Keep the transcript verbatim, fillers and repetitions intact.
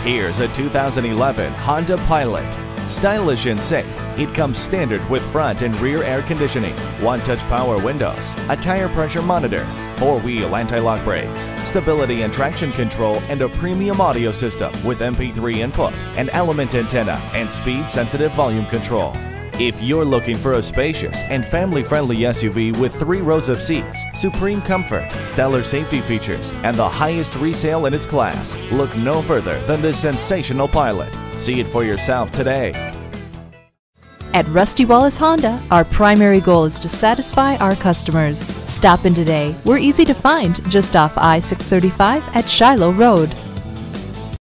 Here's a two thousand eleven Honda Pilot. Stylish and safe, it comes standard with front and rear air conditioning, one-touch power windows, a tire pressure monitor, four-wheel anti-lock brakes, stability and traction control, and a premium audio system with M P three input, an element antenna, and speed-sensitive volume control. If you're looking for a spacious and family-friendly S U V with three rows of seats, supreme comfort, stellar safety features, and the highest resale in its class, look no further than this sensational Pilot. See it for yourself today. At Rusty Wallis Honda, our primary goal is to satisfy our customers. Stop in today. We're easy to find just off I six thirty-five at Shiloh Road.